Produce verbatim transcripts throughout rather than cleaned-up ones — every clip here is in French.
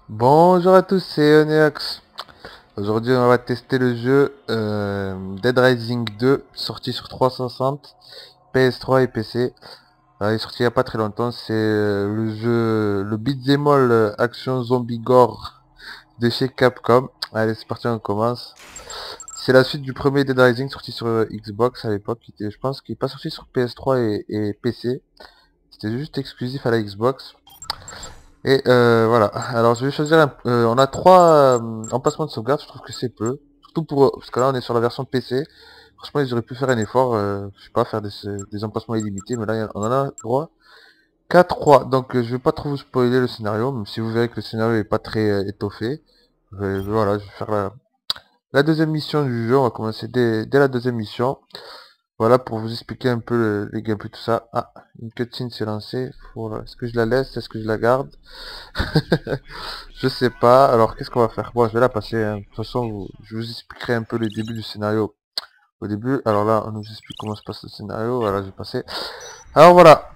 Bonjour à tous, c'est Oneox. Aujourd'hui, on va tester le jeu euh, Dead Rising deux, sorti sur trois cent soixante, P S trois et P C. Euh, il est sorti il n'y a pas très longtemps. C'est euh, le jeu, le beat'em all euh, action zombie gore de chez Capcom. Allez, c'est parti, on commence. C'est la suite du premier Dead Rising sorti sur euh, Xbox à l'époque. qui était- Je pense qu'il n'est pas sorti sur P S trois et, et P C. C'était juste exclusif à la Xbox. Et euh, voilà, alors je vais choisir un... euh, on a trois euh, emplacements de sauvegarde, je trouve que c'est peu. Surtout pour... Parce que là on est sur la version P C. Franchement ils auraient pu faire un effort, euh, je sais pas, faire des, des emplacements illimités, mais là on en a droit qu'à trois. Donc euh, je vais pas trop vous spoiler le scénario, même si vous verrez que le scénario est pas très euh, étoffé. Euh, voilà, je vais faire la, la deuxième mission du jeu, on va commencer dès, dès la deuxième mission. Voilà pour vous expliquer un peu le, les gameplay, tout ça. Ah, une cutscene s'est lancée. Voilà. Est-ce que je la laisse? Est-ce que je la garde? Je sais pas. Alors, qu'est-ce qu'on va faire? Bon, je vais la passer, hein. De toute façon, vous- je vous expliquerai un peu le début du scénario. Au début, alors là, on nous explique comment se passe le scénario. Voilà, je vais passer. Alors voilà.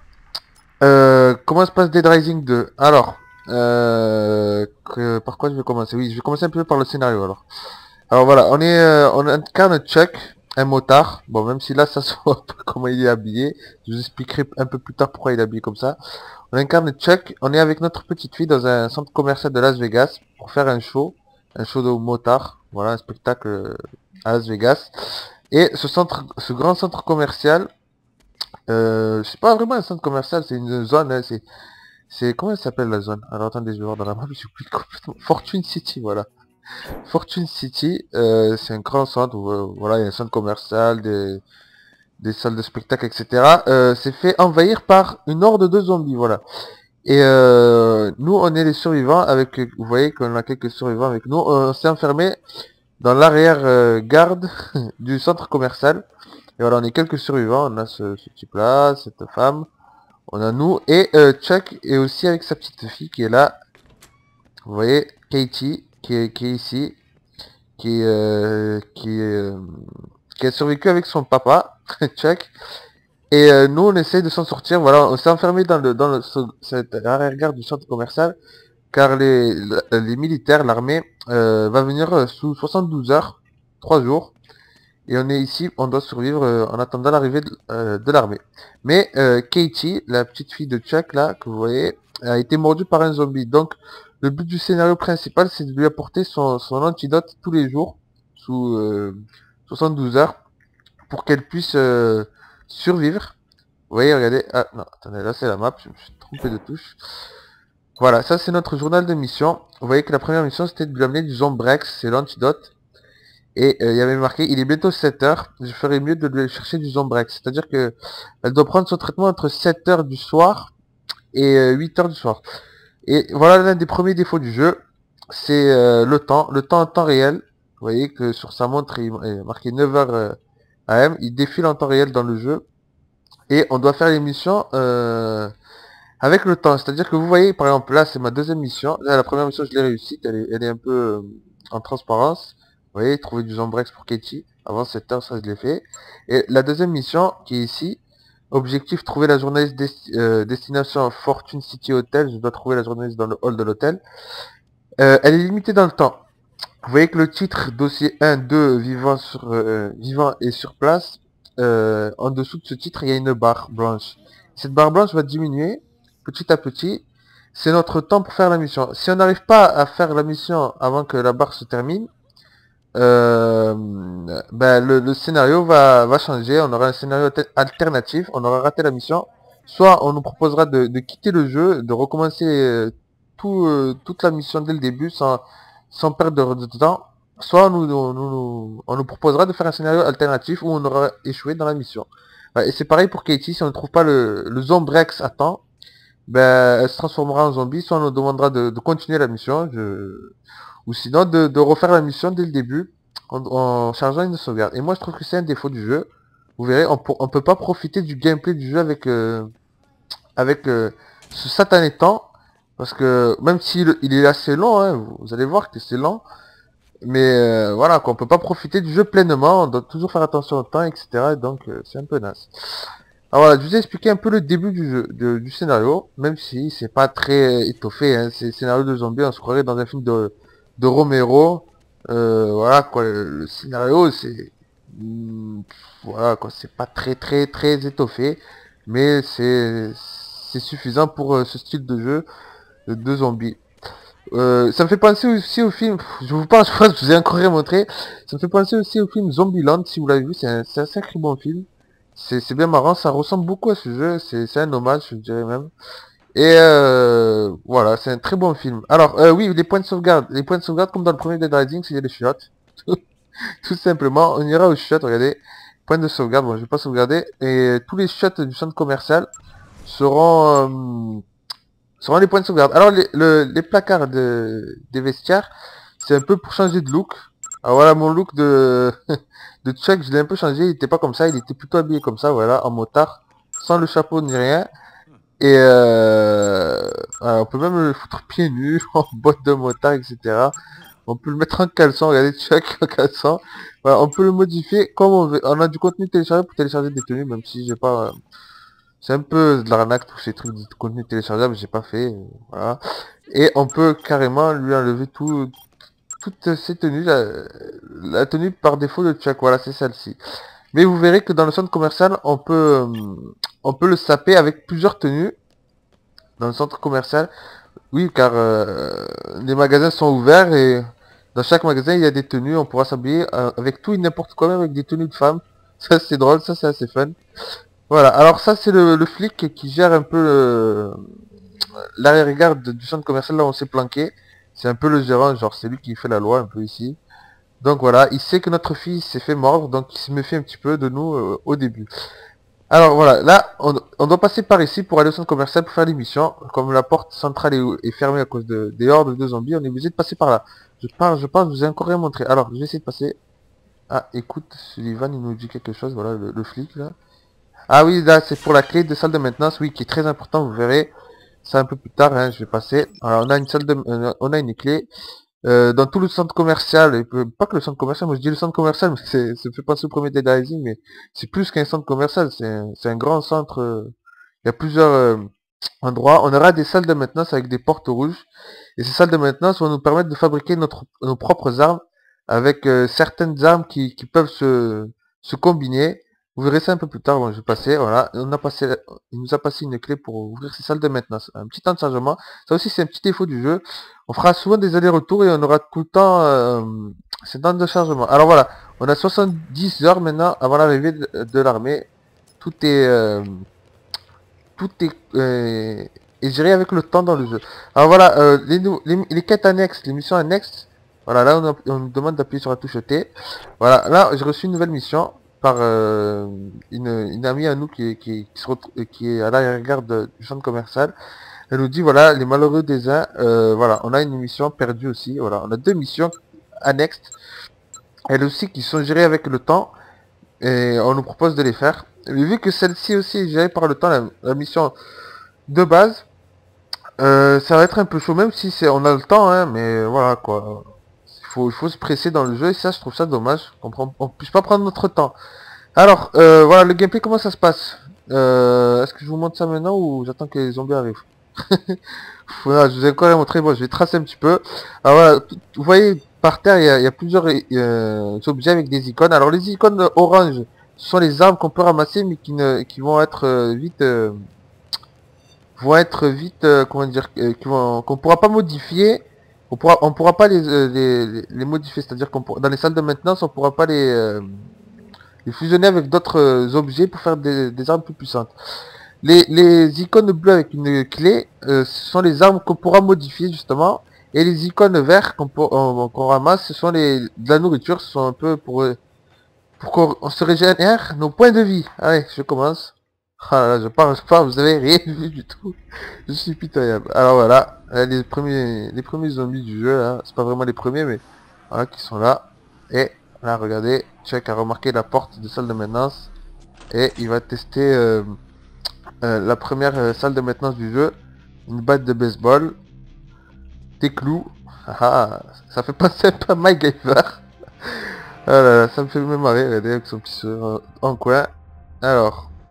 Euh, comment se passe Dead Rising deux? Alors, euh, que- par quoi je vais commencer? Oui, je vais commencer un peu par le scénario alors. Alors voilà, on est, euh, on incarne Chuck, un motard. Bon, même si là, ça se voit pas comment il est habillé. Je vous expliquerai un peu plus tard pourquoi il est habillé comme ça. On incarne Chuck, on est avec notre petite fille dans un centre commercial de Las Vegas pour faire un show, un show de motard, voilà, un spectacle euh, à Las Vegas. Et ce centre, ce grand centre commercial, euh, c'est pas vraiment un centre commercial, c'est une zone, hein, c'est, c'est, comment elle s'appelle la zone? Alors attendez, je vais voir dans la map, j'ai oublié complètement. Fortune City, voilà. Fortune City, euh, c'est un grand centre où, euh, voilà, il y a un centre commercial, des, des salles de spectacle, et cetera. Euh, c'est fait envahir par une horde de zombies, voilà. Et euh, nous, on est les survivants avec, vous voyez qu'on a quelques survivants avec nous. On s'est enfermé dans l'arrière-garde du centre commercial. Et voilà, on est quelques survivants. On a ce, ce type-là, cette femme. On a nous. Et euh, Chuck est aussi avec sa petite fille qui est là. Vous voyez, Katie, qui est, qui est ici. Qui, est, euh, qui, est, euh, qui a survécu avec son papa, Chuck. Et euh, nous, on essaie de s'en sortir. Voilà, on s'est enfermé dans le dans le, ce- cette arrière-garde du centre commercial. Car les, les militaires, l'armée, euh, va venir euh, sous soixante-douze heures, trois jours, et on est ici, on doit survivre euh, en attendant l'arrivée de, euh, de l'armée. Mais euh, Katie, la petite fille de Chuck, là, que vous voyez, a été mordue par un zombie. Donc, le but du scénario principal, c'est de lui apporter son, son antidote tous les jours, sous euh, soixante-douze heures, pour qu'elle puisse euh, survivre. Vous voyez, regardez, ah non, attendez, là c'est la map, je me suis trompé de touche. Voilà, ça c'est notre journal de mission. Vous voyez que la première mission c'était de lui amener du Zombrex, c'est l'antidote. Et euh, il y avait marqué, il est bientôt sept heures, je ferais mieux de lui chercher du Zombrex. C'est-à-dire que elle doit prendre son traitement entre sept heures du soir et euh, huit heures du soir. Et voilà l'un des premiers défauts du jeu, c'est euh, le temps, le temps en temps réel. Vous voyez que sur sa montre il est marqué neuf heures euh, A M, il défile en temps réel dans le jeu. Et on doit faire les missions euh, avec le temps, c'est-à-dire que vous voyez, par exemple, là, c'est ma deuxième mission. Là, la première mission, je l'ai réussi. Elle est, elle est un peu euh, en transparence. Vous voyez, trouver du Zombrex pour Katie. Avant sept heures, ça, je l'ai fait. Et la deuxième mission, qui est ici, objectif, trouver la journaliste desti- euh, destination Fortune City Hotel. Je dois trouver la journaliste dans le hall de l'hôtel. Euh, elle est limitée dans le temps. Vous voyez que le titre, dossier un, deux, vivant, sur, euh, vivant et sur place, euh, en dessous de ce titre, il y a une barre blanche. Cette barre blanche va diminuer petit à petit. C'est notre temps pour faire la mission. Si on n'arrive pas à faire la mission avant que la barre se termine, euh, ben le, le scénario va, va changer. On aura un scénario alter- alternatif. On aura raté la mission. Soit on nous proposera de, de quitter le jeu, de recommencer euh, tout, euh, toute la mission dès le début sans, sans perdre de temps. Soit on nous, on nous, on nous proposera de faire un scénario alternatif où on aura échoué dans la mission. Ouais, et c'est pareil pour Katie, si on ne trouve pas le, le Zombrex à temps, ben, elle se transformera en zombie, soit on nous demandera de, de continuer la mission, je... ou sinon de, de refaire la mission dès le début en, en chargeant une sauvegarde. Et moi je trouve que c'est un défaut du jeu. Vous verrez, on, pour- on peut pas profiter du gameplay du jeu avec, euh, avec euh, ce satané temps, parce que même s'il il est assez long, hein, vous, vous allez voir que c'est lent, mais euh, voilà, qu'on peut pas profiter du jeu pleinement, on doit toujours faire attention au temps, et cetera. Et donc euh, c'est un peu naze. Alors voilà, je vous ai expliqué un peu le début du jeu, de- du scénario, même si c'est pas très étoffé, hein, c'est scénario de zombies, on se croirait dans un film de, de Romero. Euh, voilà quoi, le, le scénario c'est, hmm, voilà quoi, c'est pas très très très étoffé, mais c'est c'est suffisant pour euh, ce style de jeu de, de zombies. Euh, ça me fait penser aussi au film, je vous pense, je pense que je vous ai encore rien montré, ça me fait penser aussi au film Zombieland, si vous l'avez vu, c'est un, c'est un sacré bon film. C'est c'est bien marrant, ça ressemble beaucoup à ce jeu, c'est c'est un hommage, je dirais même. Et euh, voilà, c'est un très bon film. Alors, euh, oui, les points de sauvegarde. Les points de sauvegarde, comme dans le premier Dead Rising, c'est les chiottes. Tout simplement, on ira aux chiottes, regardez. Points de sauvegarde, bon, je vais pas sauvegarder. Et tous les chiottes du centre commercial seront... euh, seront les points de sauvegarde. Alors les, le- les placards de, des vestiaires, c'est un peu pour changer de look. Alors voilà mon look de, de Chuck, je l'ai un peu changé, il était pas comme ça, il était plutôt habillé comme ça, voilà, en motard, sans le chapeau ni rien. Et euh, voilà, on peut même le foutre pieds nus, en bottes de motard, et cetera. On peut le mettre en caleçon, regardez Chuck en caleçon. Voilà, on peut le modifier comme on veut. On a du contenu téléchargé pour télécharger des tenues, même si j'ai pas... C'est un peu de l'arnaque, tous ces trucs de contenu téléchargeable, j'ai pas fait. euh, Voilà. Et on peut carrément lui enlever tout, toutes ces tenues, la, la tenue par défaut de Chuck, voilà, c'est celle-ci. Mais vous verrez que dans le centre commercial, on peut, euh, on peut le saper avec plusieurs tenues dans le centre commercial. Oui, car euh, les magasins sont ouverts et dans chaque magasin, il y a des tenues, on pourra s'habiller euh, avec tout et n'importe quoi, même avec des tenues de femmes. Ça, c'est drôle, ça, c'est assez fun. Voilà, alors ça, c'est le, le flic qui gère un peu le, l'arrière-garde du centre commercial là où on s'est planqué. C'est un peu le gérant, genre c'est lui qui fait la loi un peu ici. Donc voilà, il sait que notre fille s'est fait mordre, donc il se méfie un petit peu de nous euh, au début. Alors voilà, là on, on doit passer par ici pour aller au centre commercial pour faire l'émission. Comme la porte centrale est, est fermée à cause de, des hordes de zombies, on est obligé de passer par là. Je pense, je pense, que je vous ai encore rien montré. Alors je vais essayer de passer. Ah écoute, Sullivan il nous dit quelque chose, voilà le, le flic là. Ah oui, là c'est pour la clé de salle de maintenance, oui, qui est très important, vous verrez. Ça un peu plus tard, hein, je vais passer. Alors on a une salle de, euh, on a une clé euh, dans tout le centre commercial. Et peu- pas que le centre commercial, moi je dis le centre commercial, mais c'est, ça me fait penser au premier Dead Rising, mais c'est plus qu'un centre commercial, c'est un, c'est un grand centre. euh, Il y a plusieurs euh, endroits. On aura des salles de maintenance avec des portes rouges. Et ces salles de maintenance vont nous permettre de fabriquer notre, nos propres armes avec euh, certaines armes qui, qui peuvent se, se combiner. Vous verrez ça un peu plus tard. Bon, je vais passer. Voilà, on a passé, il nous a passé une clé pour ouvrir ces salles de maintenance. Un petit temps de chargement. Ça aussi, c'est un petit défaut du jeu. On fera souvent des allers-retours et on aura tout le temps euh, ces temps de chargement. Alors voilà, on a soixante-dix heures maintenant avant l'arrivée de, de l'armée. Tout est euh, tout est, euh, est géré avec le temps dans le jeu. Alors voilà, euh, les, nou- les, les quêtes annexes, les missions annexes. Voilà, là on, a- on nous demande d'appuyer sur la touche T. Voilà, là j'ai reçu une nouvelle mission par euh, une, une amie à nous qui, est- qui, qui, se retrouve- qui est à l'arrière-garde du centre commercial. Elle nous dit voilà, les malheureux des uns, euh, voilà, on a une mission perdue aussi. Voilà, on a deux missions annexes, elles aussi qui sont gérées avec le temps et on nous propose de les faire. Mais vu que celle-ci aussi est gérée par le temps, la, la mission de base, Euh, ça va être un peu chaud, même si c'est, on a le temps, hein, mais voilà quoi. Il faut, il faut se presser dans le jeu et ça, je trouve ça dommage qu'on prend, on puisse pas prendre notre temps. Alors, euh, voilà, le gameplay, comment ça se passe? Euh, est-ce que je vous montre ça maintenant ou j'attends que les zombies arrivent? Voilà, je vous ai encore rien montré, bon, je vais tracer un petit peu. Alors voilà, tout- vous voyez, par terre, il y a, il y a plusieurs euh, objets avec des icônes. Alors les icônes orange, ce sont les armes qu'on peut ramasser, mais qui, ne, qui vont être euh, vite... euh, vont être vite, euh, comment dire, euh, qui vont- qu'on pourra pas modifier, on pourra, on pourra pas les, euh, les, les- les modifier, c'est-à-dire qu'on pourra- dans les salles de maintenance, on pourra pas les, euh, les fusionner avec d'autres euh, objets pour faire des, des armes plus puissantes. Les, les icônes bleues avec une clé, euh, ce sont les armes qu'on pourra modifier justement, et les icônes vertes qu'on pour- on- qu'on ramasse, ce sont les, de la nourriture, ce sont un peu pour, euh, pour qu'on on se régénère nos points de vie. Allez, je commence. Ah là, là, je parle, je parle, vous avez rien vu du tout. Je suis pitoyable. Alors voilà, euh, les premiers, les premiers zombies du jeu, hein. C'est pas vraiment les premiers, mais voilà, qui sont là. Et là, regardez, Chuck a remarqué la porte de salle de maintenance et il va tester euh, euh, la première euh, salle de maintenance du jeu. Une batte de baseball, des clous. Ah, ah, ça fait penser un peu à MacGyver. Ah là là, ça me fait même marrer, regardez, avec son petit sourire en en coin. Alors.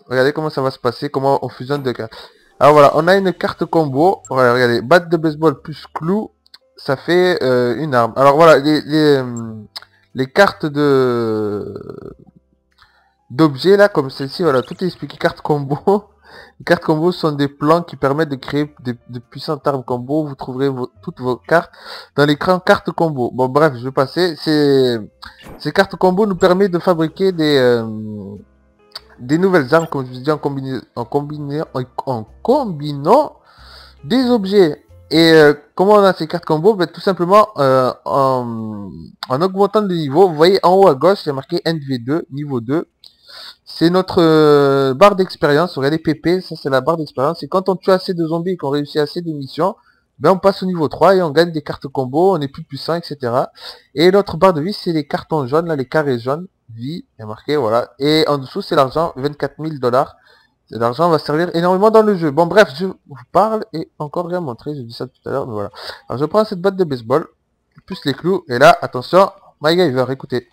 Regardez comment ça va se passer, comment on fusionne deux cartes. Alors voilà, on a une carte combo. Voilà, regardez, batte de baseball plus clou, ça fait euh, une arme. Alors voilà, les, les, euh, les cartes de d'objets là, comme celle-ci, voilà, tout est expliqué, carte combo. Les cartes combo sont des plans qui permettent de créer de, de puissantes armes combo. Vous trouverez vos, toutes vos cartes dans l'écran carte combo. Bon bref, je vais passer. Ces, ces cartes combo nous permettent de fabriquer des... Euh, des nouvelles armes, comme je vous dis, en, combiné, en, combiné, en, en combinant des objets. Et euh, comment on a ces cartes combo? Ben, tout simplement euh, en, en augmentant le niveau. Vous voyez en haut à gauche, il y a marqué N V deux, niveau deux. C'est notre euh, barre d'expérience. Regardez P P, ça c'est la barre d'expérience. Et quand on tue assez de zombies et qu'on réussit assez de missions, ben on passe au niveau trois et on gagne des cartes combo, on est plus puissant, et cetera. Et l'autre barre de vie, c'est les cartons jaunes, là, les carrés jaunes, vie, il y a marqué, voilà. Et en dessous, c'est l'argent, vingt-quatre mille dollars. L'argent va servir énormément dans le jeu. Bon bref, je vous parle et encore rien montré, j'ai dit ça tout à l'heure, mais voilà. Alors je prends cette batte de baseball, plus les clous, et là, attention, MacGyver, écoutez.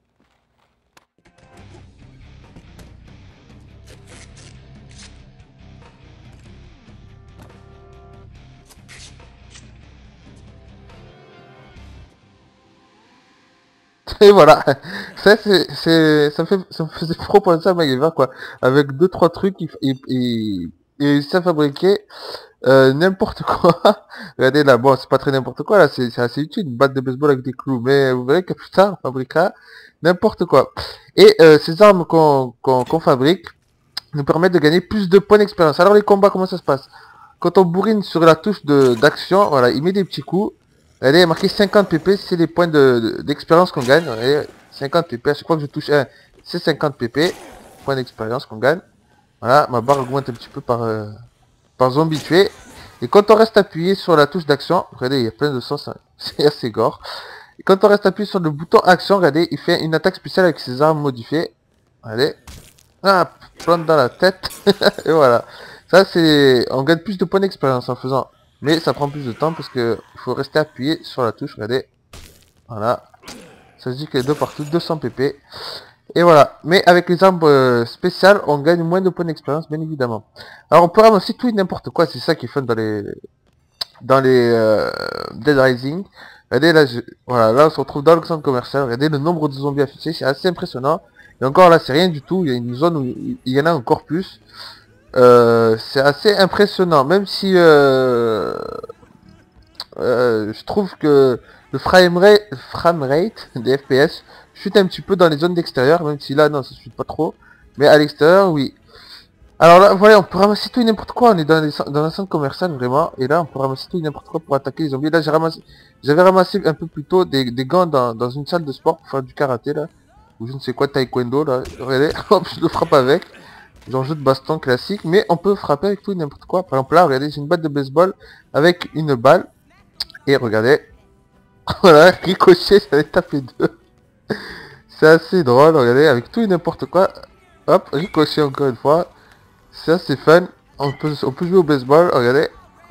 Et voilà, ça c'est, c'est, ça me fait, ça me faisait trop penser à MacGyver quoi, avec deux trois trucs, il, il, il, il réussit à fabriquer euh, n'importe quoi. Regardez là, bon c'est pas très n'importe quoi là, c'est c'est assez utile, une batte de baseball avec des clous, mais vous verrez que plus tard on fabriquera n'importe quoi. Et euh, ces armes qu'on qu'on qu'on fabrique nous permettent de gagner plus de points d'expérience. Alors les combats, comment ça se passe? Quand on bourrine sur la touche de d'action, voilà, il met des petits coups. Regardez, il y a marqué cinquante P P, c'est les points de- de- d'expérience qu'on gagne. Regardez, cinquante P P, à chaque fois que je touche un, c'est cinquante P P, points d'expérience qu'on gagne. Voilà, ma barre augmente un petit peu par, euh, par zombie tué. Et quand on reste appuyé sur la touche d'action, regardez, il y a plein de sens, hein, c'est assez gore. Et quand on reste appuyé sur le bouton action, regardez, il fait une attaque spéciale avec ses armes modifiées. Regardez, ah, plante dans la tête. Et voilà. Ça, c'est... On gagne plus de points d'expérience en faisant. Mais ça prend plus de temps parce que il faut rester appuyé sur la touche. Regardez. Voilà. Ça se dit que les deux partout, deux cents P P. Et voilà. Mais avec les armes euh, spéciales, on gagne moins de points d'expérience, bien évidemment. Alors, on peut ramasser tout et n'importe quoi. C'est ça qui est fun dans les... Dans les... Euh, Dead Rising. Regardez, là, je... voilà. Là, on se retrouve dans le centre commercial. Regardez le nombre de zombies affichés. C'est assez impressionnant. Et encore là, c'est rien du tout. Il y a une zone où il y en a encore plus. Euh, c'est assez impressionnant. Même si euh, euh, je trouve que le framerate, framerate des F P S chute un petit peu dans les zones d'extérieur. Même si là, non, ça chute pas trop. Mais à l'extérieur, oui. Alors là, voilà, on peut ramasser tout et n'importe quoi. On est dans, les, dans un centre commercial, vraiment. Et là, on peut ramasser tout et n'importe quoi pour attaquer les zombies. Là, j'ai ramassé, j'avais ramassé un peu plus tôt des, des gants dans, dans une salle de sport pour faire du karaté, là. Ou je ne sais quoi, taekwondo, là. Regardez, hop, je le frappe avec. Genre jeu de baston classique. Mais on peut frapper avec tout et n'importe quoi. Par exemple, là, regardez, j'ai une batte de baseball avec une balle. Et regardez. Voilà, ricochet, j'avais tapé deux. C'est assez drôle, regardez, avec tout et n'importe quoi. Hop, ricochet encore une fois. Ça c'est fun. On peut, on peut jouer au baseball, regardez.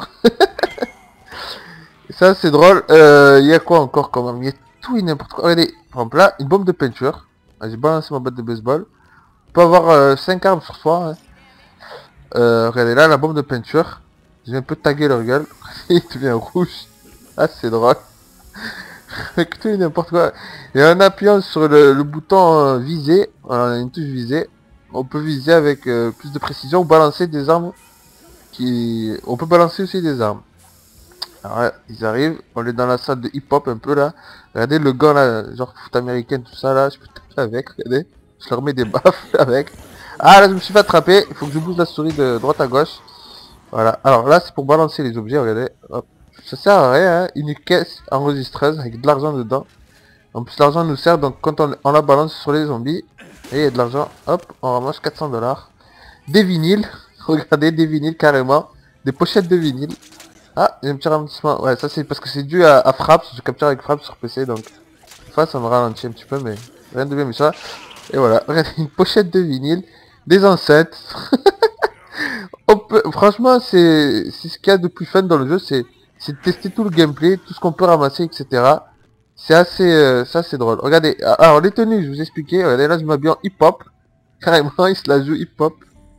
Ça c'est drôle. Euh, Il y a quoi encore quand même? Il y a tout et n'importe quoi. Regardez, par exemple là, une bombe de peinture. Ah, j'ai balancé ma batte de baseball. On peut avoir euh, cinq armes sur soi. Hein. Euh, regardez là, la bombe de peinture. J'ai un peu tagué leur gueule. Il devient rouge. Ah c'est drôle. Avec tout et n'importe quoi. Et en appuyant sur le, le bouton euh, viser, voilà, on a une touche visée. On peut viser avec euh, plus de précision ou balancer des armes qui... On peut balancer aussi des armes. Alors là, ils arrivent, on est dans la salle de hip-hop un peu là. Regardez le gars là, genre foot américaine, tout ça là, je peux taper avec, regardez. Je leur mets des baffes avec. Ah là, je me suis fait attraper, il faut que je bouge la souris de droite à gauche. Voilà, alors là c'est pour balancer les objets, regardez. Hop. Ça sert à rien, hein. Une caisse enregistreuse avec de l'argent dedans. En plus l'argent nous sert, donc quand on, on la balance sur les zombies, et il y a de l'argent, hop, on ramasse quatre cents dollars. Des vinyles, regardez, des vinyles carrément. Des pochettes de vinyle. Ah, il y a un petit ralentissement. Ouais, ça c'est parce que c'est dû à, à Fraps. Je capture avec Fraps sur P C, donc des fois ça me ralentit un petit peu, mais rien de bien méchant. Et voilà, regardez, une pochette de vinyle, des enceintes. On peut, franchement, c'est c'est ce qu'il y a de plus fun dans le jeu, c'est c'est de tester tout le gameplay, tout ce qu'on peut ramasser, et cetera. C'est assez, euh, c'est assez drôle. Regardez, alors les tenues, je vous expliquais. Regardez, là je m'habille en hip-hop. Carrément, il se la joue hip-hop.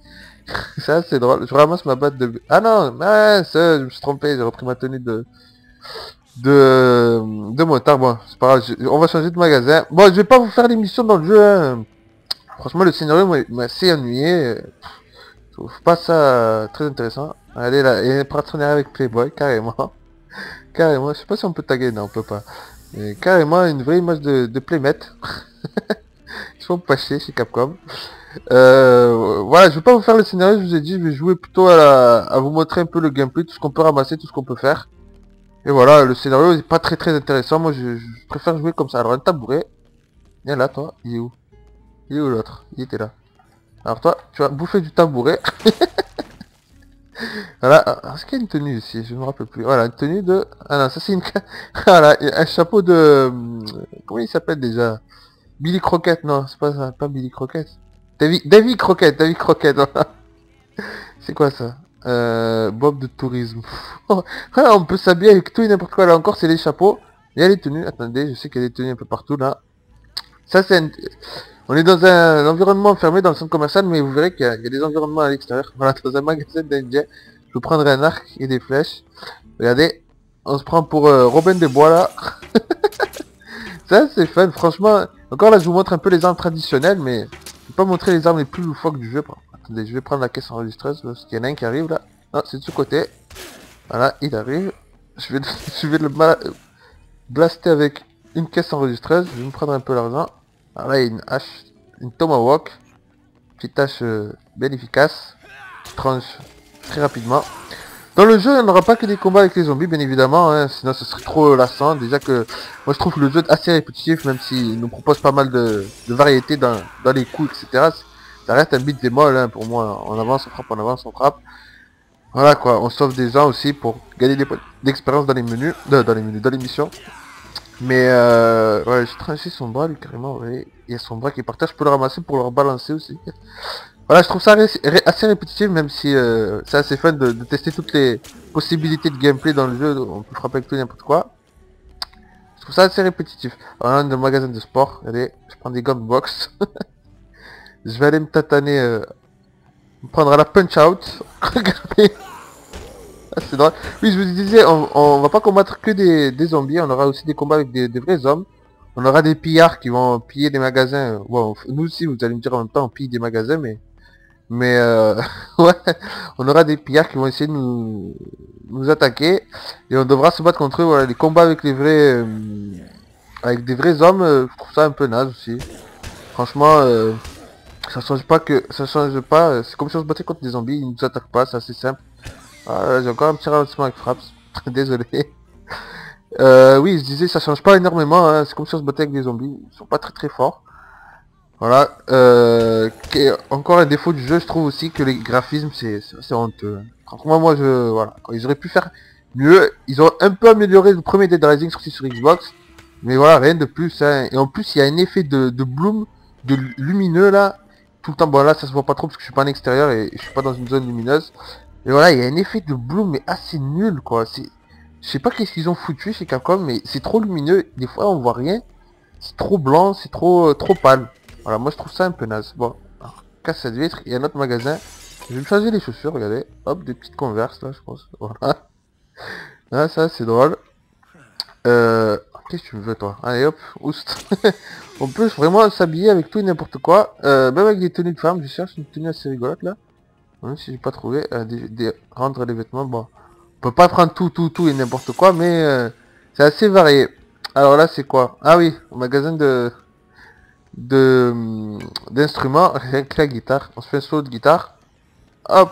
Ça c'est drôle. Je ramasse ma batte de... Ah non, mince, je me suis trompé, j'ai repris ma tenue de... De... De motard. Bon, c'est pas grave, je- on va changer de magasin. Bon, je vais pas vous faire l'émission dans le jeu, hein. Franchement, le scénario m'a m'a assez ennuyé. Je trouve pas ça euh, très intéressant. Allez là, et partenariat avec Playboy, carrément. Carrément, je sais pas si on peut taguer, non, on peut pas. Mais carrément, une vraie image de, de Playmate. Ils sont pas chier chez Capcom. Euh, voilà, je vais pas vous faire le scénario, je vous ai dit, je vais jouer plutôt à, la, à vous montrer un peu le gameplay, tout ce qu'on peut ramasser, tout ce qu'on peut faire. Et voilà, le scénario est pas très très intéressant, moi je, je préfère jouer comme ça. Alors un tabouret, viens là toi, il est où? Il est où l'autre? Il était là. Alors toi, tu vas bouffer du tabouret. Voilà, ah, est-ce qu'il y a une tenue ici? Je ne me rappelle plus. Voilà, une tenue de... Ah non, ça c'est une... Voilà, un chapeau de... Comment il s'appelle déjà? Billy Crockett, non, c'est pas ça, pas Billy Crockett. David, David Crockett, David Crockett, voilà. C'est quoi ça? Euh, Bob de tourisme. Voilà, on peut s'habiller avec tout et n'importe quoi. Là encore, c'est les chapeaux. Il y a les tenues. Attendez, je sais qu'il y a des tenues un peu partout là. Ça, c'est un... On est dans un environnement fermé dans le centre commercial, mais vous verrez qu'il y, a il y a des environnements à l'extérieur. Voilà, dans un magasin d'Indien. Je vous prendrai un arc et des flèches. Regardez, on se prend pour euh, Robin des Bois là. Ça, c'est fun, franchement. Encore là, je vous montre un peu les armes traditionnelles, mais je vais pas montrer les armes les plus loufoques du jeu. Attendez, je vais prendre la caisse enregistreuse parce qu'il y en a un qui arrive là. Non, c'est de ce côté. Voilà, il arrive. Je vais, je vais le blaster avec une caisse enregistreuse. Je vais me prendre un peu l'argent. Alors là, il y a une hache, une tomahawk. Petite hache euh, bien efficace. Tranche très rapidement. Dans le jeu, on n'aura pas que des combats avec les zombies, bien évidemment, hein, sinon ce serait trop lassant. Déjà que moi je trouve que le jeu est assez répétitif, même s'il nous propose pas mal de, de variétés dans, dans les coups, et cetera. Ça reste un beat des molles hein, pour moi. On avance, on frappe, on avance, on frappe. Voilà quoi, on sauve des gens aussi pour gagner des points d'expérience dans les menus, euh, dans les menus, dans les missions. Mais euh, ouais, j'ai tranché son bras lui carrément, ouais. Il y a son bras qui est par terre, je peux le ramasser pour le rebalancer aussi. Voilà, je trouve ça ré ré assez répétitif, même si euh, c'est assez fun de, de tester toutes les possibilités de gameplay dans le jeu. On peut frapper avec tout n'importe quoi. Je trouve ça assez répétitif. Alors là, dans le magasin de sport, allez, je prends des gants de boxe. Je vais aller me tataner, euh, me prendre à la punch out. Regardez. Ah, c'est drôle. Oui, je vous disais, on, on va pas combattre que des, des zombies, on aura aussi des combats avec des, des vrais hommes. On aura des pillards qui vont piller des magasins. Bon, nous aussi, vous allez me dire en même temps, on pille des magasins, mais... Mais euh, ouais, on aura des pillards qui vont essayer de nous, nous attaquer et on devra se battre contre eux. Voilà, les combats avec les vrais, euh, avec des vrais hommes, euh, je trouve ça un peu naze aussi. Franchement, euh, ça change pas que, ça change pas. euh, C'est comme si on se battait contre des zombies, ils nous attaquent pas, c'est assez simple. Ah, j'ai encore un petit ralentissement avec frappe, désolé. Euh, oui, je disais, ça change pas énormément. Hein. C'est comme si on se battait avec des zombies, ils sont pas très très forts. Voilà, euh, qui est encore un défaut du jeu, je trouve aussi que les graphismes c'est c'est honteux. Franchement moi je voilà, ils auraient pu faire mieux, ils ont un peu amélioré le premier Dead Rising sorti sur Xbox, mais voilà, rien de plus hein. Et en plus il y a un effet de, de bloom, de lumineux là, tout le temps, bon là ça se voit pas trop parce que je suis pas en extérieur et je suis pas dans une zone lumineuse. Et voilà, il y a un effet de bloom mais assez nul quoi, c'est... Je sais pas qu'est-ce qu'ils ont foutu chez Capcom, mais c'est trop lumineux, des fois on voit rien, c'est trop blanc, c'est trop, euh, trop pâle. Voilà, moi je trouve ça un peu naze. Bon, alors, casse cette vitre, il y a un autre magasin. Je vais me changer les chaussures, regardez. Hop, des petites converses là, je pense. Voilà. Ah, ça c'est drôle. Euh... Qu'est-ce que tu me veux toi? Allez hop, oust. On peut vraiment s'habiller avec tout et n'importe quoi. Euh, même avec des tenues de femme, je cherche une tenue assez rigolote là. Même si j'ai pas trouvé. Euh, des, des... Rendre les vêtements, bon. On peut pas prendre tout, tout, tout et n'importe quoi, mais euh, c'est assez varié. Alors là c'est quoi? Ah oui, au magasin de... de d'instruments, rien que la guitare. On se fait un solo de guitare. Hop.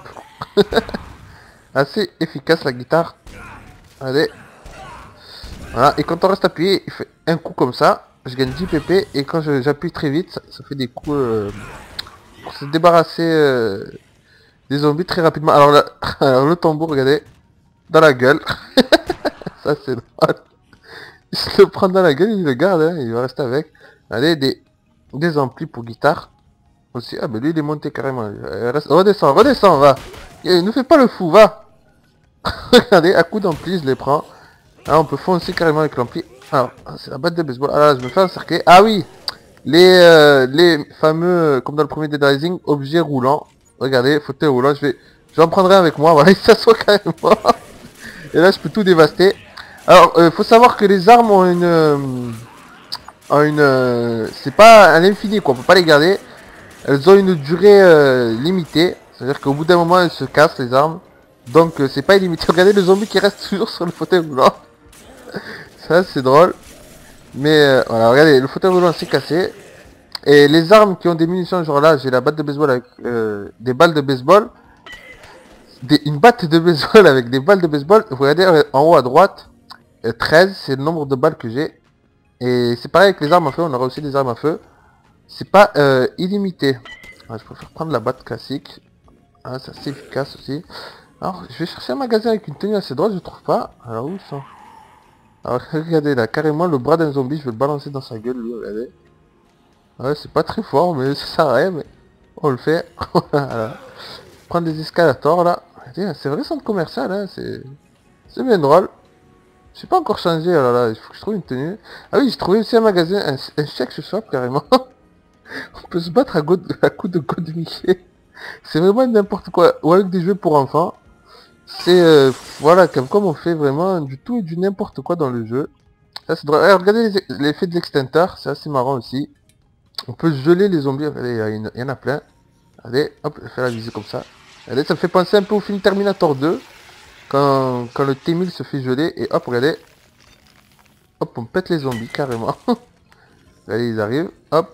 Assez efficace la guitare. Allez. Voilà. Et quand on reste appuyé, il fait un coup comme ça. Je gagne dix P P. Et quand j'appuie très vite, ça, ça fait des coups euh, pour se débarrasser euh, des zombies très rapidement. Alors, là, alors le tambour, regardez. Dans la gueule. Ça c'est drôle. Il se le prend dans la gueule, il le garde. Hein, il va rester avec. Allez, des, des amplis pour guitare. Aussi, ah ben lui il est monté carrément. Euh, reste... Redescends, redescends, va. Et ne fais pas le fou, va. Regardez, à coup d'ampli, je les prends. Ah, on peut foncer carrément avec l'ampli. Alors, c'est la batte de baseball. Ah là, je me fais encercler. Ah oui, les, euh, les fameux, comme dans le premier Dead Rising, objets roulants. regardez, fauteuil roulant, je vais, j'en prendrai un avec moi, voilà, il s'assoit carrément. Et là, je peux tout dévaster. Alors, euh, faut savoir que les armes ont une... Euh, ont une euh, c'est pas un infini, quoi, on peut pas les garder. Elles ont une durée euh, limitée. C'est-à-dire qu'au bout d'un moment, elles se cassent, les armes. Donc, euh, c'est pas illimité. Regardez le zombie qui reste toujours sur le fauteuil roulant. Ça, c'est drôle. Mais, euh, voilà, regardez, le fauteuil roulant s'est cassé. Et les armes qui ont des munitions, genre là, j'ai la batte de baseball avec euh, des balles de baseball. Des, une batte de baseball avec des balles de baseball. Vous regardez euh, en haut à droite, euh, treize, c'est le nombre de balles que j'ai. Et c'est pareil avec les armes à feu, on aura aussi des armes à feu. C'est pas euh, illimité. Ah, je préfère prendre la batte classique. Ah, c'est assez efficace aussi. Alors, je vais chercher un magasin avec une tenue assez drôle, je trouve pas. Alors, où ils sont? Alors, regardez là, carrément le bras d'un zombie, je vais le balancer dans sa gueule, lui, regardez. Ouais, c'est pas très fort, mais ça sert à rien, mais on le fait. Voilà. Prendre des escalators là. C'est vrai centre commercial, hein, c'est c'est bien drôle. Je sais pas encore changé, alors là, il faut que je trouve une tenue. Ah oui, j'ai trouvé aussi un magasin, un, un sex shop carrément. On peut se battre à, go à coup de go de Mickey. C'est vraiment n'importe quoi. Ou avec des jeux pour enfants. C'est, euh, voilà, comme, comme on fait vraiment du tout et du n'importe quoi dans le jeu. Ça c'est drôle. Alors, regardez l'effet de l'extincteur, c'est assez marrant aussi. On peut geler les zombies, regardez, il y, a une- il y en a plein. Allez, hop, je fais la visée comme ça. Allez, ça me fait penser un peu au film Terminator deux. Quand, quand le T mille se fait geler, et hop, regardez. Hop, on pète les zombies, carrément. Allez, ils arrivent, hop.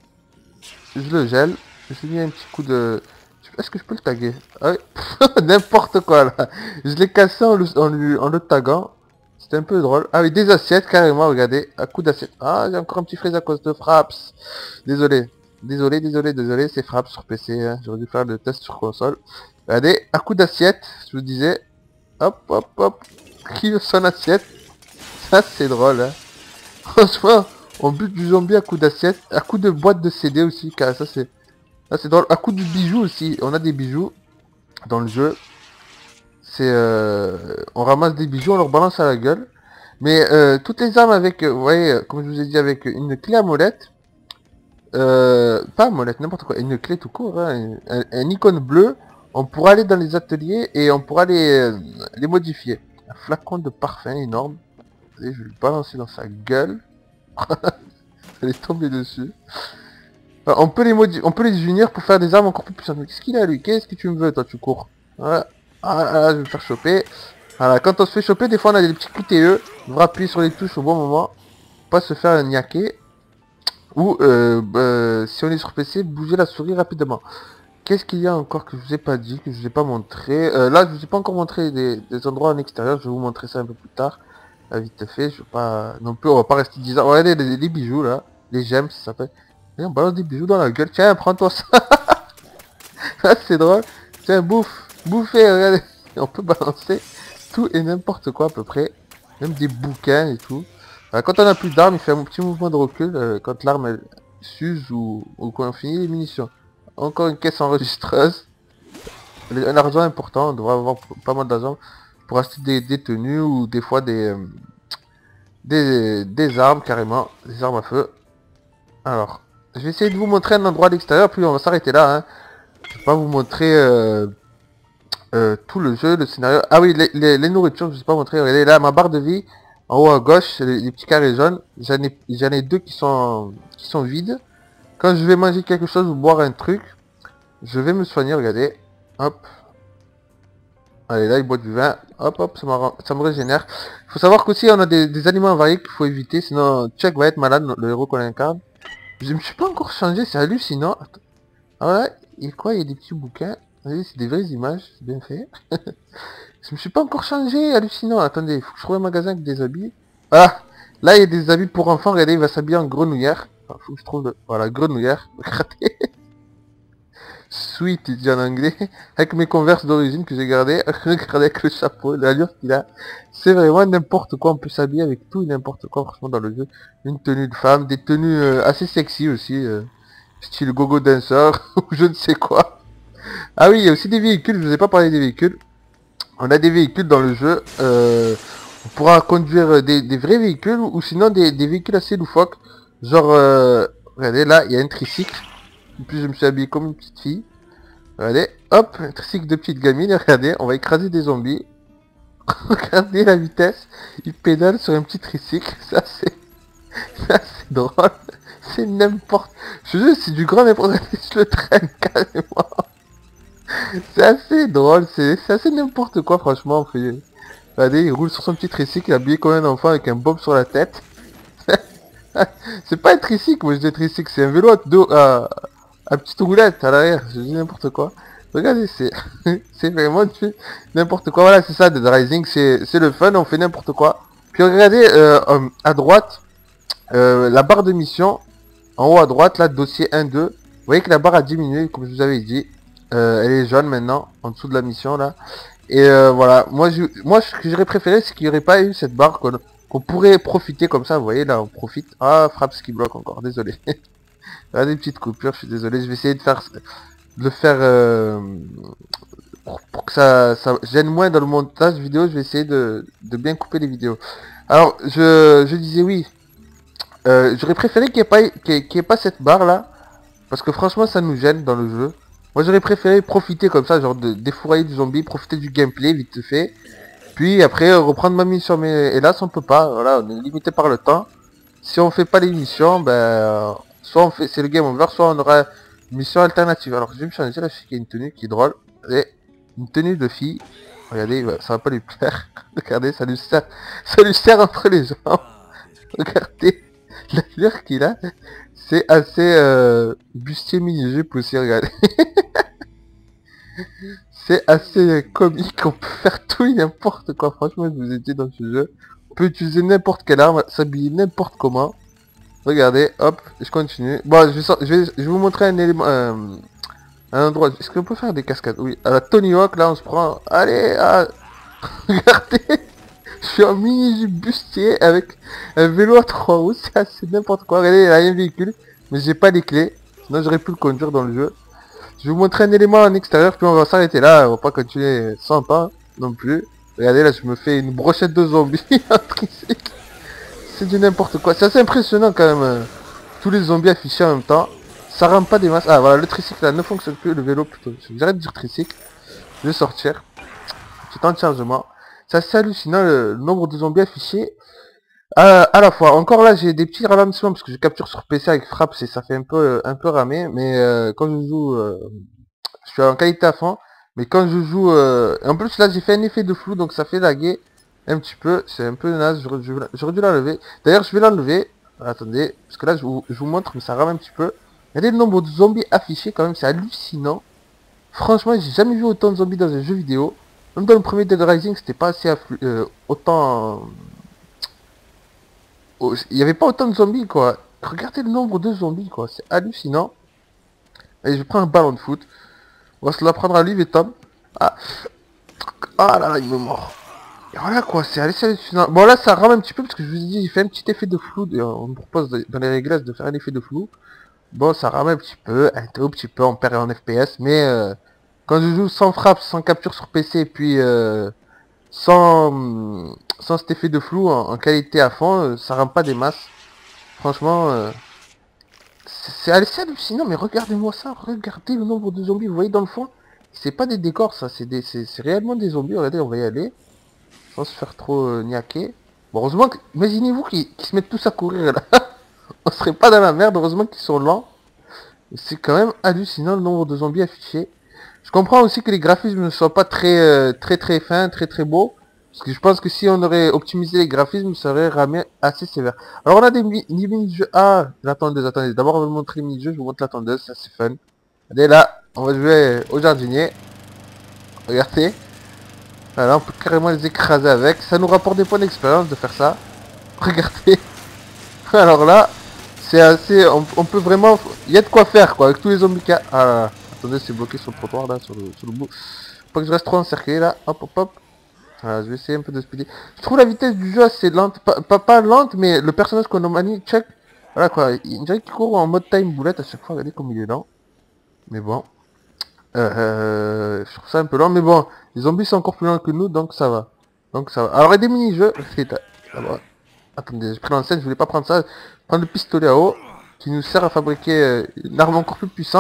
Je le gèle. Je lui mets un petit coup de... Est-ce que je peux le taguer? Ah oui. N'importe quoi là. Je l'ai cassé en le, en, lui- en le taguant. C'était un peu drôle. Ah oui, des assiettes carrément, regardez. À coup d'assiette. Ah, j'ai encore un petit fraise à cause de Fraps. Désolé. Désolé, désolé, désolé. C'est Fraps sur P C. Hein. J'aurais dû faire le test sur console. Regardez, à coup d'assiette, je vous disais. Hop, hop, hop. Qui veut son assiette? Ça, c'est drôle. Hein. Franchement, on bute du zombie à coup d'assiette. À coup de boîte de C D aussi. Car ça, c'est... Ah, c'est drôle. À coup de bijoux aussi. On a des bijoux dans le jeu. C'est... Euh, on ramasse des bijoux, on leur balance à la gueule. Mais euh, toutes les armes avec... Euh, vous voyez, euh, comme je vous ai dit, avec une clé à molette. Euh, pas à molette, n'importe quoi. Une clé tout court. Hein, un, un icône bleu. On pourra aller dans les ateliers et on pourra les, euh, les modifier. Un flacon de parfum énorme. Allez, je vais le balancer dans sa gueule. Elle est tombée dessus. Enfin, on peut les modi on peut les unir pour faire des armes encore plus puissantes. Mais qu'est-ce qu'il a lui? Qu'est-ce que tu me veux toi? Tu cours. Voilà. Ah là, je vais me faire choper. Voilà, quand on se fait choper, des fois on a des petits coups T E. On devra appuyer sur les touches au bon moment. Pour pas se faire niaquer. Ou euh, euh, si on est sur P C, bouger la souris rapidement. Qu'est-ce qu'il y a encore que je vous ai pas dit, que je vous ai pas montré? euh, Là, je vous ai pas encore montré des, des endroits en extérieur. Je vais vous montrer ça un peu plus tard. Là, vite fait, je vais pas... Non plus, on va pas rester dix ans. Regardez les, les bijoux là. Les gemmes, ça s'appelle. Et on balance des bijoux dans la gueule. Tiens, prends-toi ça. Ah, c'est drôle. Tiens, bouffe. Bouffez, regardez. On peut balancer tout et n'importe quoi à peu près. Même des bouquins et tout. Alors, quand on a plus d'armes, il fait un petit mouvement de recul. Euh, quand l'arme elle s'use ou, ou quand on finit les munitions. Encore une caisse enregistreuse. Un argent important. On devrait avoir pas mal d'argent pour acheter des, des tenues ou des fois des, euh, des, des armes carrément. Des armes à feu. Alors, je vais essayer de vous montrer un endroit à l'extérieur, puis on va s'arrêter là. Hein. Je vais pas vous montrer euh, euh, tout le jeu, le scénario. Ah oui, les, les, les nourritures, je ne vais pas montrer. Regardez là, ma barre de vie, en haut à gauche, les, les petits carrés jaunes. J'en ai, j'en ai deux qui sont, qui sont vides. Quand je vais manger quelque chose ou boire un truc, je vais me soigner, regardez. Hop. Allez, là, il boit du vin. Hop, hop, ça, ça me régénère. Il faut savoir qu'aussi, on a des, des aliments avariés qu'il faut éviter, sinon Chuck va être malade, le héros qu'on incarne. Je me suis pas encore changé, c'est hallucinant. Attends. Ah ouais, et quoi, il y a des petits bouquins. Regardez, c'est des vraies images, c'est bien fait. Je me suis pas encore changé, hallucinant. Attendez, il faut que je trouve un magasin avec des habits. Ah, là il y a des habits pour enfants, regardez, il va s'habiller en grenouillère. Il faut que je trouve le... Voilà, grenouillère. Sweet, il dit en anglais. Avec mes converses d'origine que j'ai gardées. Regardez avec le chapeau, l'allure qu'il a. C'est vraiment n'importe quoi, on peut s'habiller avec tout et n'importe quoi, franchement, dans le jeu. Une tenue de femme, des tenues euh, assez sexy aussi. Euh, style gogo danseur, ou je ne sais quoi. Ah oui, il y a aussi des véhicules, je vous ai pas parlé des véhicules. On a des véhicules dans le jeu. Euh, on pourra conduire des, des vrais véhicules ou sinon des, des véhicules assez loufoques. Genre, euh, regardez là, il y a un tricycle. En plus, je me suis habillé comme une petite fille. Regardez, hop, un tricycle de petite gamine, regardez, on va écraser des zombies. Regardez la vitesse, il pédale sur un petit tricycle, ça c'est... ça c'est drôle. C'est n'importe... Je te jure, c'est du grand n'importe quoi, je le traîne carrément. C'est assez drôle, c'est assez n'importe quoi franchement. On fait... Regardez, il roule sur son petit tricycle, il est habillé comme un enfant avec un bob sur la tête. C'est pas un tricycle, moi je dis tricycle, c'est un vélo à, deux, à, à petite roulette à l'arrière, je dis n'importe quoi. Regardez, c'est c'est vraiment n'importe quoi. Voilà, c'est ça, Dead Rising, c'est le fun, on fait n'importe quoi. Puis regardez, euh, euh, à droite, euh, la barre de mission, en haut à droite, là, dossier un deux. Vous voyez que la barre a diminué, comme je vous avais dit. Euh, elle est jaune maintenant, en dessous de la mission, là. Et euh, voilà, moi, je, moi ce que j'aurais préféré, c'est qu'il n'y aurait pas eu cette barre qu'on qu'on pourrait profiter comme ça. Vous voyez, là, on profite. Ah, Fraps qui bloque encore, désolé. Ah, des petites coupures, je suis désolé. Je vais essayer de faire... de le faire... Euh, pour, pour que ça, ça gêne moins dans le montage vidéo. Je vais essayer de, de bien couper les vidéos. Alors, je, je disais oui. Euh, j'aurais préféré qu'il n'y ait pas, qu'il y ait pas cette barre là. Parce que franchement, ça nous gêne dans le jeu. Moi, j'aurais préféré profiter comme ça, genre de défourailler du zombie, profiter du gameplay vite fait. Puis après, euh, reprendre ma mission. Mais hélas, on peut pas. Voilà, on est limité par le temps. Si on fait pas les missions, ben... Euh, soit on fait... c'est le game over, soit on aura une mission alternative. Alors, je vais me changer là, je sais qu'il y a une tenue qui est drôle. Et une tenue de fille. Regardez, ça va pas lui plaire. Regardez, ça lui sert... ça lui sert entre les jambes. Regardez l'allure qu'il a. C'est assez euh, bustier mini-jupe aussi, regardez. C'est assez comique, on peut faire tout et n'importe quoi. Franchement, je vous ai dit dans ce jeu. On peut utiliser n'importe quelle arme, s'habiller n'importe comment. Regardez, hop, je continue. Bon, je vais, je vais, je vais vous montrer un élément... Euh, un endroit... Est-ce qu'on peut faire des cascades? Oui, à la Tony Hawk, là, on se prend... Allez, ah... Regardez. Je suis en mini-jupe bustier avec un vélo à trois roues, c'est assez n'importe quoi. Regardez, il y a un véhicule, mais j'ai pas les clés. Sinon, j'aurais pu le conduire dans le jeu. Je vais vous montrer un élément en extérieur, puis on va s'arrêter là. On va pas continuer sans pas non plus. Regardez, là, je me fais une brochette de zombies en tricycle. C'est du n'importe quoi. C'est assez impressionnant quand même. euh, Tous les zombies affichés en même temps. Ça rend pas des masses. Ah, voilà, le tricycle là ne fonctionne plus. Le vélo plutôt. J'arrête de dire tricycle. Je vais sortir. C'est en chargement. C'est assez hallucinant le nombre de zombies affichés à, à la fois. Encore là, j'ai des petits ralentissements parce que je capture sur P C avec Fraps et ça fait un peu un peu ramer. Mais euh, quand je joue, euh, je suis en qualité à fond. Mais quand je joue, euh, en plus là, j'ai fait un effet de flou, donc ça fait laguer un petit peu. C'est un peu naze. J'aurais dû l'enlever. D'ailleurs, je vais l'enlever. Attendez, parce que là, je vous, je vous montre, mais ça rame un petit peu. Regardez le nombre de zombies affichés quand même, c'est hallucinant. Franchement, j'ai jamais vu autant de zombies dans un jeu vidéo. Même dans le premier Dead Rising, c'était pas assez euh, autant... Euh, il n'y avait pas autant de zombies, quoi. Regardez le nombre de zombies, quoi. C'est hallucinant. Allez, je prends un ballon de foot. On va se la prendre à Liv et Tom. Ah. Ah là là, il me mord. Et voilà, quoi. C'est hallucinant. Bon, là, ça rame un petit peu, parce que je vous ai dit, j'ai fait un petit effet de flou. On me propose dans les réglages de faire un effet de flou. Bon, ça rame un petit peu, un tout petit peu, on perd en F P S, mais... Euh, quand je joue sans frappe, sans capture sur P C, puis euh, sans, sans cet effet de flou en, en qualité à fond, euh, ça rend pas des masses. Franchement, euh, c'est assez hallucinant, mais regardez-moi ça, regardez le nombre de zombies, vous voyez dans le fond, c'est pas des décors ça, c'est réellement des zombies, regardez, on va y aller, sans se faire trop euh, niaquer. Bon, heureusement que, imaginez-vous qu'ils qu se mettent tous à courir là, on serait pas dans la merde, heureusement qu'ils sont lents. C'est quand même hallucinant le nombre de zombies affichés. Je comprends aussi que les graphismes ne soient pas très euh, très très fins, très très beaux. Parce que je pense que si on aurait optimisé les graphismes, ça aurait ramé assez sévère. Alors on a des mini-jeux. Ah, la tondeuse, attendez. D'abord on va vous montrer les mini-jeux, je vous montre la tondeuse, ça c'est fun. Regardez là, on va jouer au jardinier. Regardez. Voilà, on peut carrément les écraser avec. Ça nous rapporte des points d'expérience de faire ça. Regardez. Alors là, c'est assez... On, on peut vraiment... Il y a de quoi faire quoi, avec tous les zombies qu'il y a. Ah là là. Attendez, c'est bloqué sur le trottoir là, sur le, sur le bout. Faut pas que je reste trop encerclé là. Hop hop hop. Voilà, je vais essayer un peu de speeder. Je trouve la vitesse du jeu assez lente. Pas, pas, pas lente, mais le personnage qu'on a manie, check. Voilà quoi. Il dirait qu'il court en mode time boulette à chaque fois. Regardez comme il est lent. Mais bon. Euh, je trouve ça un peu lent. Mais bon, les zombies sont encore plus lents que nous, donc ça va. Donc ça va. Alors il y a des mini-jeux. Attendez, j'ai pris l'enceinte, je voulais pas prendre ça. Prendre le pistolet à eau. Qui nous sert à fabriquer euh, une arme encore plus puissante.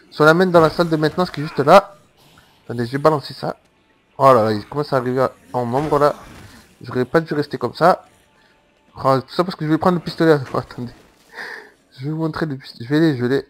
Si on l'amène dans la salle de maintenance qui est juste là. Attendez, je vais balancer ça. Oh là là, il commence à arriver en nombre là. J'aurais pas dû rester comme ça. Oh, tout ça parce que je vais prendre le pistolet. Oh, attendez. Je vais vous montrer le pistolet. Je vais les geler.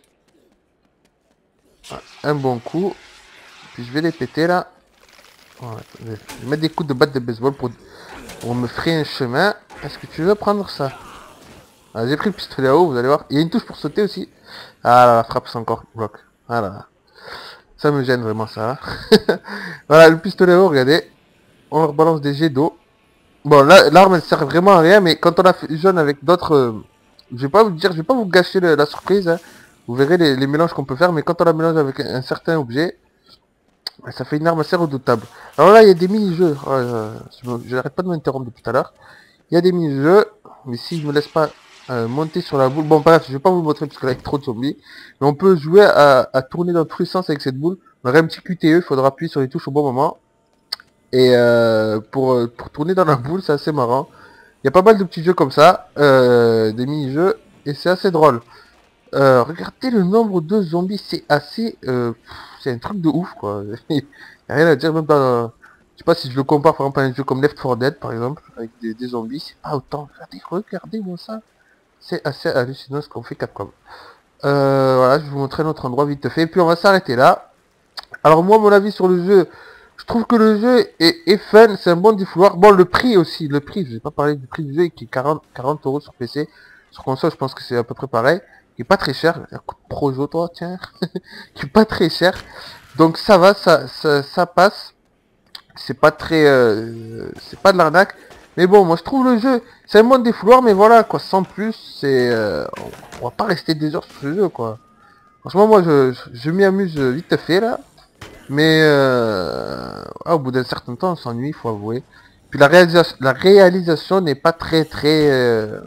Un bon coup. Puis je vais les péter là. Oh, attendez. Je vais mettre des coups de batte de baseball pour, pour me frayer un chemin. Est-ce que tu veux prendre ça? Ah, j'ai pris le pistolet à eau, vous allez voir. Il y a une touche pour sauter aussi. Ah là, la frappe c'est encore bloc. Ah là là. Ça me gêne vraiment ça. Voilà, le pistolet à eau, regardez. On leur balance des jets d'eau. Bon, là, l'arme elle sert vraiment à rien, mais quand on la fusionne avec d'autres... Euh, je vais pas vous dire, je vais pas vous gâcher le, la surprise. Hein. Vous verrez les, les mélanges qu'on peut faire, mais quand on la mélange avec un, un certain objet, ça fait une arme assez redoutable. Alors là, il y a des mini-jeux. Oh, euh, je n'arrête pas de m'interrompre depuis tout à l'heure. Il y a des mini-jeux, mais si je me laisse pas euh, monter sur la boule... Bon, bref, je vais pas vous le montrer parce que là, il y a trop de zombies. Mais on peut jouer à, à tourner dans tous les sens avec cette boule. On aurait un petit Q T E, il faudra appuyer sur les touches au bon moment. Et euh, pour, pour tourner dans la boule, c'est assez marrant. Il y a pas mal de petits jeux comme ça, euh, des mini-jeux, et c'est assez drôle. Euh, regardez le nombre de zombies, c'est assez... Euh, c'est un truc de ouf, quoi. Il n'y a rien à dire, même dans... Je sais pas si je le compare, par exemple, à un jeu comme Left four Dead, par exemple, avec des, des zombies, c'est pas autant. Regardez, regardez-moi ça. C'est assez hallucinant ce qu'on fait Capcom. Euh, voilà, je vais vous montrer notre endroit vite fait, et puis on va s'arrêter là. Alors moi, mon avis sur le jeu... Je trouve que le jeu est, est fun, c'est un bon défouloir. Bon, le prix aussi, le prix, je vais pas parler du prix du jeu qui est quarante, quarante euros sur P C. Sur console, je pense que c'est à peu près pareil. Qui est pas très cher. Un coup de Projo, toi, tiens. Qui est pas très cher. Donc ça va, ça, ça, ça passe. C'est pas très... Euh, c'est pas de l'arnaque. Mais bon, moi je trouve le jeu, c'est un bon défouloir, mais voilà, quoi, sans plus, c'est... Euh, on va pas rester des heures sur ce jeu, quoi. Franchement, moi, je, je, je m'y amuse vite fait, là. Mais euh, ah, au bout d'un certain temps, on s'ennuie, il faut avouer. Puis la réalisation, la réalisation n'est pas très très. Euh,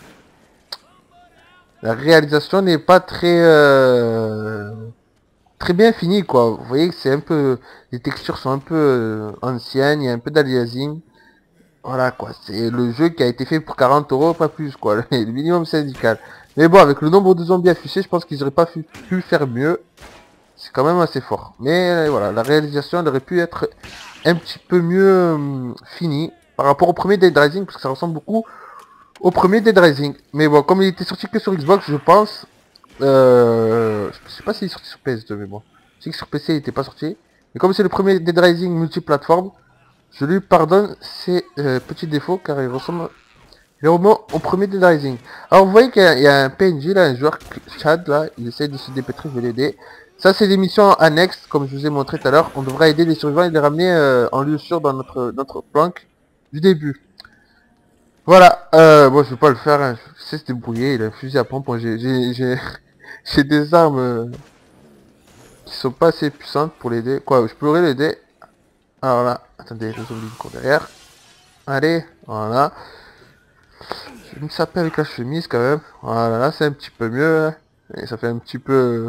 la réalisation n'est pas très euh, très bien finie, quoi. Vous voyez que c'est un peu, les textures sont un peu euh, anciennes, il y a un peu d'aliasing. Voilà, quoi. C'est le jeu qui a été fait pour quarante euros, pas plus, quoi. Le minimum syndical. Mais bon, avec le nombre de zombies affichés, je pense qu'ils auraient pas pu, pu faire mieux. C'est quand même assez fort. Mais euh, voilà, la réalisation elle aurait pu être un petit peu mieux euh, finie par rapport au premier Dead Rising, parce que ça ressemble beaucoup au premier Dead Rising. Mais bon, comme il était sorti que sur Xbox, je pense... Euh, je sais pas s'il est sorti sur P S deux, mais bon. Je sais que sur P C il était pas sorti. Mais comme c'est le premier Dead Rising multiplateforme, je lui pardonne ses euh, petits défauts, car il ressemble vraiment au premier Dead Rising. Alors vous voyez qu'il y, y a un P N J là, un joueur Chad là, il essaie de se dépêtrer, je vais l'aider. Ça c'est des missions annexes, comme je vous ai montré tout à l'heure. On devra aider les survivants et les ramener euh, en lieu sûr dans notre notre planque du début. Voilà, euh, bon je vais pas le faire, hein. Je sais se débrouiller, il a un fusil à pompe, j'ai j'ai j'ai j'ai des armes euh, qui sont pas assez puissantes pour l'aider. Quoi, je pourrais l'aider. Alors là, attendez, le zombie court derrière. Allez, voilà. Je vais me saper avec la chemise quand même. Voilà, là c'est un petit peu mieux. Hein. Et ça fait un petit peu...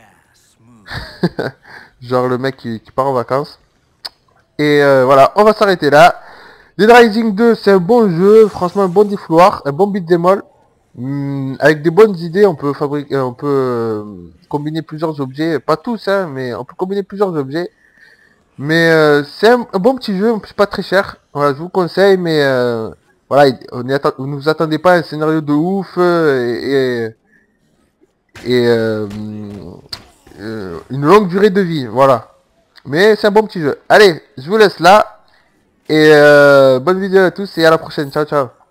genre le mec qui, qui part en vacances. Et euh, voilà, on va s'arrêter là. Dead Rising deux, c'est un bon jeu, franchement un bon défouloir, un bon beat'em all. Hum, avec des bonnes idées, on peut fabriquer, on peut euh, combiner plusieurs objets, pas tous, hein, mais on peut combiner plusieurs objets. Mais euh, c'est un, un bon petit jeu, c'est pas très cher. Voilà, je vous conseille, mais euh, voilà, on ne vous attendez pas à un scénario de ouf euh, et, et, et euh, euh, une longue durée de vie, voilà. Mais c'est un bon petit jeu. Allez, je vous laisse là. Et euh, bonne vidéo à tous et à la prochaine. Ciao, ciao.